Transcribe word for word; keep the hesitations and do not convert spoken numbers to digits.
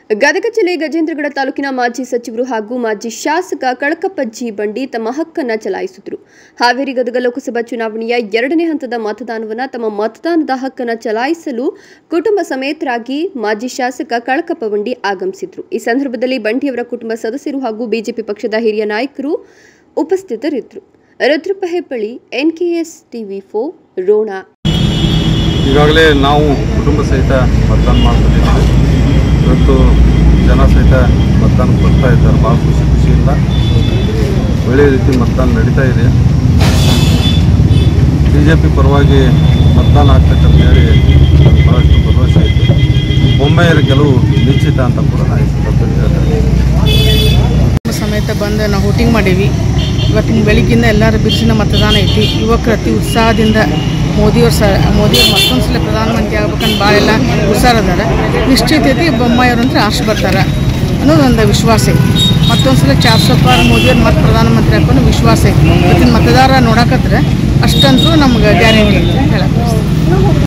ಗದಗ ಜಿಲ್ಲೆ ಗಜೇಂದ್ರಗಡ ತಾಲೂಕಿನ ಮಾಜಿ ಸಚಿವರು ಹಾಗೂ ಮಾಜಿ ಶಾಸಕ ಕಳಕಪ್ಪ ಬಂಡಿ ತಮ್ಮ ಹಕ್ಕನ್ನು ಚಲಾಯಿಸಿದರು. ಹಾವೇರಿ ಗದಗ ಲೋಕಸಭಾ ಚುನಾವಣೆಯ ಎರಡನೇ ಹಂತದ ಮತದಾನವನ್ನು ತಮ್ಮ ಮತದಾನದ ಹಕ್ಕನ್ನು ಚಲಾಯಿಸಲು ಕುಟುಂಬ ಸಮೇತರಾಗಿ ಮಾಜಿ ಶಾಸಕ ಕಳಕಪ್ಪ ಬಂಡಿ ಆಗಮಿಸಿದರು. ಈ ಸಂದರ್ಭದಲ್ಲಿ ಬಂಡಿಯವರ ಕುಟುಂಬ ಸದಸ್ಯರು ಹಾಗೂ ಬಿಜೆಪಿ ಪಕ್ಷದ ಹಿರಿಯ ನಾಯಕರು ಉಪಸ್ಥಿತರಿದ್ದರು. Rudrappa Hebballi, N K S TV four, Ron. ಈಗಾಗಲೇ ನಾವು ಕುಟುಂಬ ಸಹಿತ ಮತದಾನ ಮಾಡ್ತಿದ್ದೀವಿ. ಇವತ್ತು ಜನ ಸಹಿತ ಮತದಾನ ಬರ್ತಾ ಇದ್ದಾರೆ. ಭಾಳ ಖುಷಿ ಖುಷಿಯಿಂದ ಒಳ್ಳೆಯ ರೀತಿ ಮತದಾನ ನಡೀತಾ ಇದೆ. ಬಿ ಜೆ ಪಿ ಪರವಾಗಿ ಮತದಾನ ಆಗ್ತಕ್ಕಂತ ಹೇಳಿ ಭಾಳಷ್ಟು ಭರವಸೆ ಐತೆ. ಬೊಮ್ಮೆಯರ ಗೆಲುವು ನಿಶ್ಚಿತ ಅಂತ ಕೂಡ ನಾನು ಸಮೇತ ಬಂದು ನಾವು ವೋಟಿಂಗ್ ಮಾಡೀವಿ. ಇವತ್ತಿನ ಬೆಳಿಗ್ಗಿಂದ ಎಲ್ಲರ ಬಿರುಸಿನ ಮತದಾನ ಐತಿ. ಯುವಕರು ಅತಿ ಉತ್ಸಾಹದಿಂದ ಮೋದಿಯವ್ರು ಸ ಮೋದಿಯವ್ರು ಮತ್ತೊಂದು ಸಲ ಪ್ರಧಾನಮಂತ್ರಿ ಆಗ್ಬೇಕಂತ ಭಾಳ ಎಲ್ಲ ಉತ್ಸಾಹ ಅದಾರ. ನಿಶ್ಚಿತ ಐತಿ ಬೊಮ್ಮಾಯಿಯವ್ರು ಅಂದ್ರೆ ಆಶೆ ಬರ್ತಾರೆ ಅನ್ನೋದೊಂದು ವಿಶ್ವಾಸ ಐತಿ. ಮತ್ತೊಂದು ಸಲ ಚಾರ್ ಸೌ ಪಾರ್ ಮೋದಿಯವ್ರು ಮತ್ತೆ ಪ್ರಧಾನಮಂತ್ರಿ ಹಾಕೊಂಡು ವಿಶ್ವಾಸ ಐತಿ. ಇವತ್ತಿನ ಮತದಾರ ನೋಡಕತ್ರೆ ಅಷ್ಟಂತೂ ನಮ್ಗೆ ಗ್ಯಾರಂಟಿ ಐತಿ ಅಂತ ಹೇಳಕ್ಕೆ